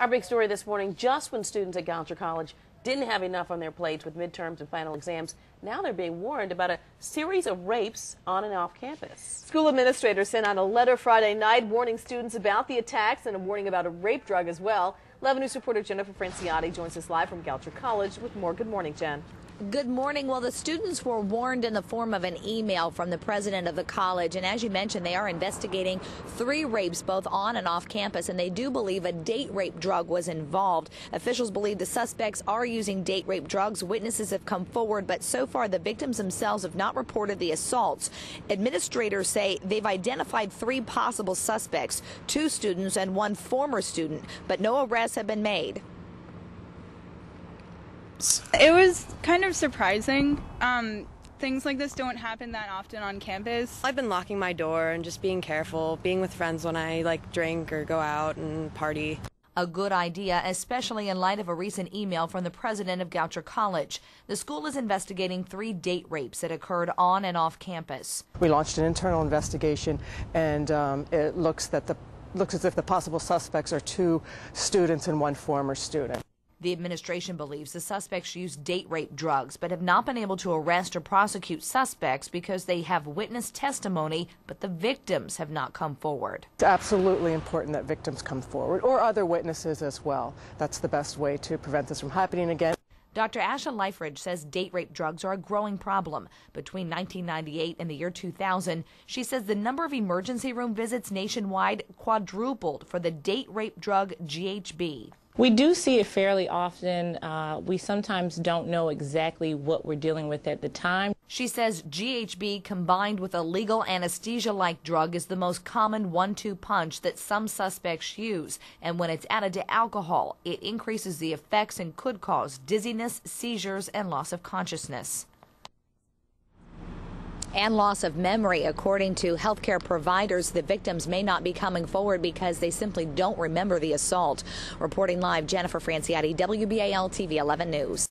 Our big story this morning, just when students at Goucher College didn't have enough on their plates with midterms and final exams, now they're being warned about a series of rapes on and off campus. School administrators sent out a letter Friday night warning students about the attacks and a warning about a rape drug as well. 11 News reporter Jennifer Franciotti joins us live from Goucher College with more. Good morning, Jen. Good morning. Well, the students were warned in the form of an email from the president of the college. And as you mentioned, they are investigating 3 rapes both on and off campus. And they do believe a date rape drug was involved. Officials believe the suspects are using date rape drugs. Witnesses have come forward, but so far the victims themselves have not reported the assaults. Administrators say they've identified 3 possible suspects, 2 students and 1 former student, but no arrests have been made. It was kind of surprising. Things like this don't happen that often on campus. I've been locking my door and just being careful, being with friends when I drink or go out and party. A good idea, especially in light of a recent email from the president of Goucher College. The school is investigating 3 date rapes that occurred on and off campus. We launched an internal investigation, and it looks as if the possible suspects are 2 students and 1 former student. The administration believes the suspects used date rape drugs, but have not been able to arrest or prosecute suspects because they have witness testimony, but the victims have not come forward. It's absolutely important that victims come forward, or other witnesses as well. That's the best way to prevent this from happening again. Dr. Asha Leifridge says date rape drugs are a growing problem. Between 1998 and the year 2000, she says the number of emergency room visits nationwide quadrupled for the date rape drug GHB. We do see it fairly often. We sometimes don't know exactly what we're dealing with at the time. She says GHB combined with a legal anesthesia-like drug is the most common 1-2 punch that some suspects use. And when it's added to alcohol, it increases the effects and could cause dizziness, seizures, and loss of consciousness. And loss of memory. According to healthcare providers, the victims may not be coming forward because they simply don't remember the assault. Reporting live, Jennifer Franciotti, WBAL-TV 11 News.